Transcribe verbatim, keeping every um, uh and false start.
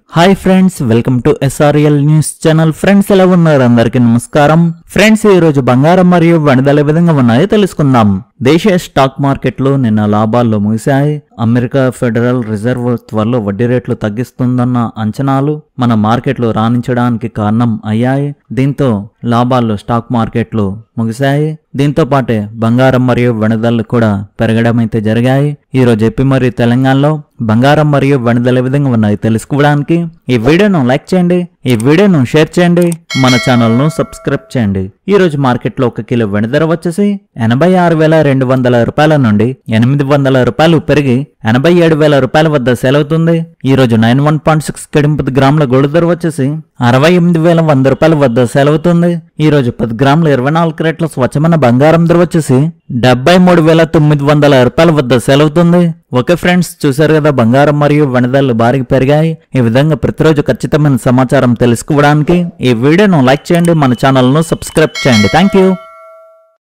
Hi friends, welcome to SRL news channel. Friends ఎలా ఉన్నారు? అందరికీ నమస్కారం. ఫ్రెండ్స్, ఈ రోజు బంగారం మరియు వెండి విధంగా ఉన్నాయో తెలుసుకుందాం. దేశీయ స్టాక్ మార్కెట్లు నిన్న లాభాల్లో ముగిశాయి. అమెరికా ఫెడరల్ రిజర్వ్ త్వరలో వడ్డీ రేట్లు తగ్గిస్తుందన్న అంచనాలు మన మార్కెట్లు రాణించడానికి కారణం అయ్యాయి. దీంతో లాభాల్లో స్టాక్ మార్కెట్లు ముగిశాయి. దీంతో పాటే బంగారం మరియు వెనుదలు కూడా పెరగడం అయితే జరిగాయి. ఈ రోజు ఏపీ మరియు తెలంగాణలో బంగారం మరియు వెనుదల విధంగా ఉన్నాయి తెలుసుకోవడానికి ఈ వీడియోను లైక్ చేయండి, ఈ వీడియోను షేర్ చేయండి, మన ఛానల్ ను సబ్స్క్రైబ్ చేయండి. ఈ రోజు మార్కెట్ లో ఒక కిలో వెండి ధర వచ్చేసి ఎనభై ఆరు వేల రెండు వందల రూపాయల నుండి ఎనిమిది వందల రూపాయలు పెరిగి ఎనభై ఏడు వేల రూపాయల వద్ద సేల్ అవుతుంది. ఈ రోజు నైన్ వన్ పాయింట్ సిక్స్ ఎనిమిది గ్రాముల గోల్డ్ ధర వచ్చేసి అరవై ఎనిమిది వేల వంద రూపాయల వద్ద సేల్ అవుతుంది. ఈ రోజు పది గ్రాముల ఇరవై నాలుగు క్యారెట్ల స్వచ్ఛమైన బంగారం ధర వచ్చేసి డెబ్బై మూడు వేల తొమ్మిది వందల రూపాయల వద్ద సేల్ అవుతుంది. ఓకే ఫ్రెండ్స్, చూసారు కదా, బంగారం మరియు వెండి భారీగా పెరిగాయి. ఈ విధంగా ప్రతిరోజు ఖచ్చితమైన సమాచారం తెలుసుకోవడానికి ఈ వీడియోను లైక్ చేయండి, మన ఛానల్ ను సబ్స్క్రైబ్ చేయండి. Thank you.